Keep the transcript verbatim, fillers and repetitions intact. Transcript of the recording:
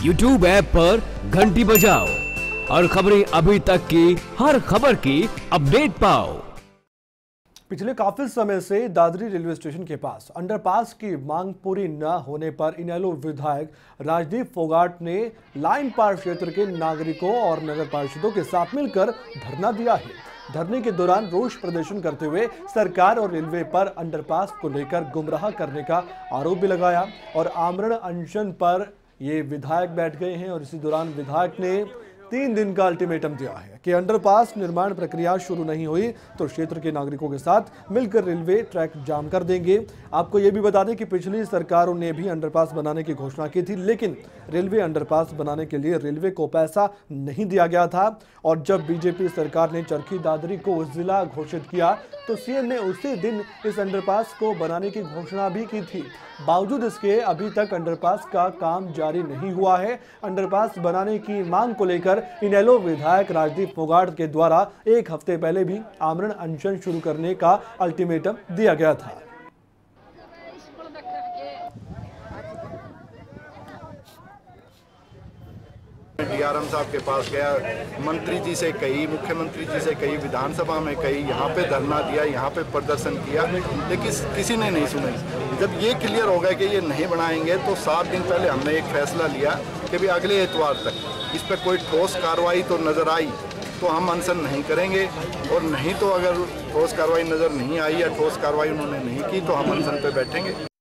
YouTube app पर घंटी बजाओ और खबरें अभी तक की हर खबर की अपडेट पाओ। पिछले काफी समय से दादरी रेलवे स्टेशन के पास अंडरपास की मांग पूरी न होने पर इनेलो विधायक राजदीप फोगाट ने लाइन पार क्षेत्र के नागरिकों और नगर पार्षदों के साथ मिलकर धरना दिया है। धरने के दौरान रोष प्रदर्शन करते हुए सरकार और रेलवे पर अंडरपास को लेकर गुमराह करने का आरोप भी लगाया और आमरण अनशन पर ये विधायक बैठ गए हैं और इसी दौरान विधायक ने तीन दिन का अल्टीमेटम दिया है कि अंडरपास निर्माण प्रक्रिया शुरू नहीं हुई तो क्षेत्र के नागरिकों के साथ मिलकर रेलवे ट्रैक जाम कर देंगे। आपको ये भी बता दें कि पिछली सरकारों ने भी अंडरपास बनाने की घोषणा की थी, लेकिन रेलवे अंडरपास बनाने के लिए रेलवे को पैसा नहीं दिया गया था और जब बीजेपी सरकार ने चरखी दादरी को जिला घोषित किया तो सीएम ने उसी दिन इस अंडरपास को बनाने की घोषणा भी की थी। बावजूद इसके अभी तक अंडरपास का काम जारी नहीं हुआ है। अंडरपास बनाने की मांग को लेकर इनेलो विधायक राजदीप फोगाट के द्वारा एक हफ्ते पहले भी आमरण अनशन शुरू करने का अल्टीमेटम दिया गया था। डीआरएम साहब के पास गया, मंत्री जी से कही, मुख्यमंत्री जी से कही, विधानसभा में कही, यहाँ पे धरना दिया, यहाँ पे प्रदर्शन किया, लेकिन किसी ने नहीं सुना। जब ये क्लियर हो गया कि ये नहीं बनाएंगे तो सात दिन पहले हमने एक फैसला लिया कि भी अगले इतवार तक इस पर कोई ठोस कार्रवाई तो नज़र आई तो हम अनशन नहीं करेंगे, और नहीं तो अगर ठोस कार्रवाई नज़र नहीं आई या ठोस कार्रवाई उन्होंने नहीं की तो हम अनशन पे बैठेंगे।